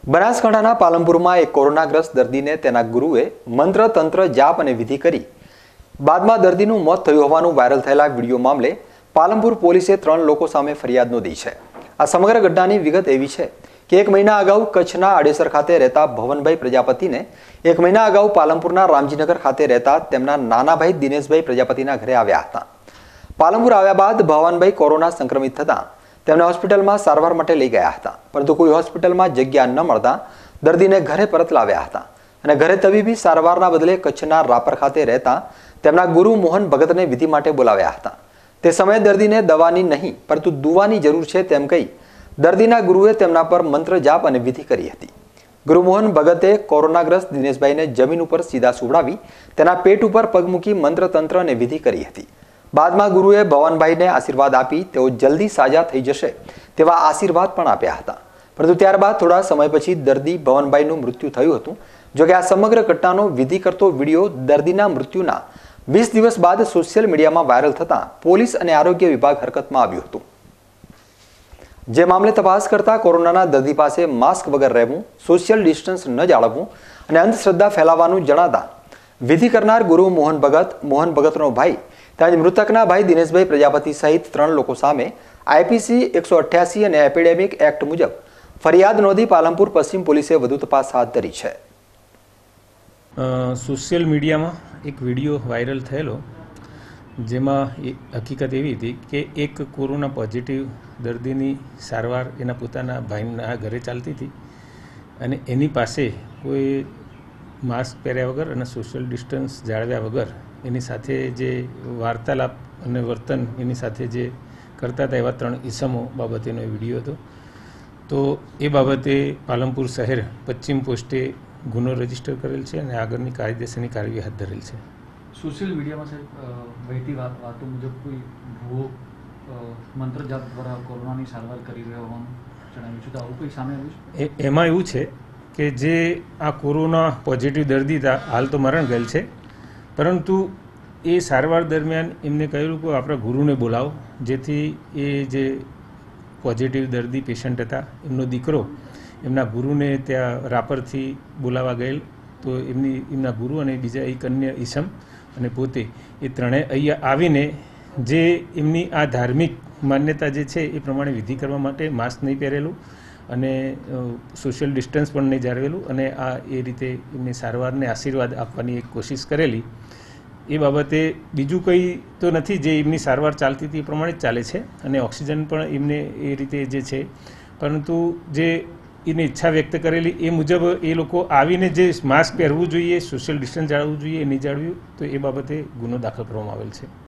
બનાસકાંઠાના પાલનપુરમાં એક કોરોનાગ્રસ્ત દર્દીને તેના ગુરુએ મંત્ર તંત્ર જાપ અને વિધિ કરી બાદમાં દર્દીનું મોત થયું હોવાનું વાયરલ થયેલા વિડીયો મામલે પાલનપુર પોલીસે 3 લોકો સામે ફરિયાદ નોંધી છે। આ સમગ્ર ઘટનાની વિગત એવી છે કે 1 મહિના અગાઉ કચ્છના આડેસર ખાતે રહેતા ભવનભાઈ પ્રજાપતિને 1 મહિના અગાઉ પાલનપુરના રામજીનગર ખાતે રહેતા તેમના નાના ભાઈ દિનેશભાઈ પ્રજાપતિના ઘરે આવ્યા હતા। પાલનપુર આવ્યા બાદ ભવનભાઈ કોરોના સંક્રમિત થતા તેમને હોસ્પિટલમાં સારવાર માટે લઈ ગયા હતા, પરંતુ કોઈ હોસ્પિટલમાં જગ્યા ન મળતા દર્દીને ઘરે પરત લાવ્યા હતા અને ઘરે તબીબી સારવારના બદલે કચ્છના રાપર ખાતે રહેતા તેમના ગુરુ મોહન ભગતને વિધિ માટે બોલાવ્યા હતા। તે સમયે દર્દીને દવાની નહીં પરંતુ દુવાની જરૂર છે તેમ કહી દર્દીના ગુરુએ તેમના પર મંત્ર જાપ અને વિધિ કરી હતી। ગુરુ મોહન ભગતે કોરોનાગ્રસ્ત દિનેશભાઈને જમીન ઉપર સીધા સુવડાવી તેના પેટ ઉપર પગ મૂકી મંત્ર તંત્ર અને વિધિ કરી હતી। બાદમાં ગુરુએ ભવનભાઈને આશીર્વાદ આપી તેઓ જલ્દી સાજા થઈ જશે તેવા આશીર્વાદ પણ આપ્યા હતા, પરંતુ ત્યારબાદ થોડા સમય પછી દર્દી ભવનભાઈનું મૃત્યુ થયું હતું। જો કે આ સમગ્ર ઘટનાનો વિધિ કરતો વિડીયો દર્દીના મૃત્યુના 20 દિવસ બાદ સોશિયલ મીડિયામાં વાયરલ થતાં પોલીસ અને આરોગ્ય વિભાગ હરકતમાં આવ્યું હતું, જે મામલે તપાસ કરતા કોરોનાના દર્દી પાસે માસ્ક વગર રહેવું, સોશિયલ ડિસ્ટન્સ ન જાળવવું અને અંધશ્રદ્ધા ફેલાવવાનું જણાતા વિધિ કરનાર ગુરુ મોહન ભગતનો ભાઈ તેમજ મૃતકના ભાઈ દિનેશભાઈ પ્રજાપતિ સહિત 3 લોકો સામે આઈપીસી 188 અને એપિડેમિક એક્ટ મુજબ ફરિયાદ નોંધી પાલનપુર પશ્ચિમ પોલીસે વધુ તપાસ હાથ ધરી છે। સોશિયલ મીડિયામાં એક વિડીયો વાયરલ થયેલો, જેમાં હકીકત એવી હતી કે એક કોરોના પોઝિટિવ દર્દીની સારવાર એના પોતાના ભાઈના ઘરે ચાલતી હતી અને એની પાસે કોઈ માસ્ક પહેર્યા વગર અને સોશિયલ ડિસ્ટન્સ જાળવ્યા વગર એની સાથે જે વાર્તાલાપ અને વર્તન એની સાથે જે કરતા હતા એવા 3 ઈસમો બાબતેનો વિડીયો હતો। તો એ બાબતે પાલનપુર શહેર પશ્ચિમ પોસ્ટે ગુનો રજીસ્ટર કરેલ છે અને આગળની કાયદેસરની કાર્યવાહી હાથ ધરેલ છે। સોશિયલ મીડિયામાં સાહેબ વહેતી વાતો મુજબ કોઈ ભૂવો મંત્ર જાપ દ્વારા કોરોનાની સારવાર કરી રહ્યો હોવાનું જણાવ્યું છે, તો આવું કોઈ સામે આવ્યું છે? એમાં એવું છે કે જે આ કોરોના પોઝિટિવ દર્દી હતા હાલ તો મરણ ગયેલ છે, પરંતુ એ સારવાર દરમિયાન એમને કહ્યું કે આપણા ગુરુને બોલાવો, જેથી એ જે પોઝિટિવ દર્દી પેશન્ટ હતા એમનો દીકરો એમના ગુરુને ત્યાં રાપરથી બોલાવવા ગયેલ, તો એમના ગુરુ અને બીજા એક અન્ય ઈસમ અને પોતે એ ત્રણેય અહીંયા આવીને જે એમની આ ધાર્મિક માન્યતા જે છે એ પ્રમાણે વિધિ કરવા માટે માસ્ક નહીં પહેરેલું અને સોશિયલ ડિસ્ટન્સ પણ નહીં જાળવેલું અને આ એ રીતે એમની સારવારને આશીર્વાદ આપવાની એક કોશિશ કરેલી। એ બાબતે બીજું કંઈ તો નથી, જે એમની સારવાર ચાલતી હતી એ પ્રમાણે જ ચાલે છે અને ઓક્સિજન પણ એમને એ રીતે જે છે, પરંતુ જે એની ઈચ્છા વ્યક્ત કરેલી એ મુજબ એ લોકો આવીને જે માસ્ક પહેરવું જોઈએ, સોશિયલ ડિસ્ટન્સ જાળવવું જોઈએ એ નહીં જાળવ્યું, તો એ બાબતે ગુનો દાખલ કરવામાં આવેલ છે।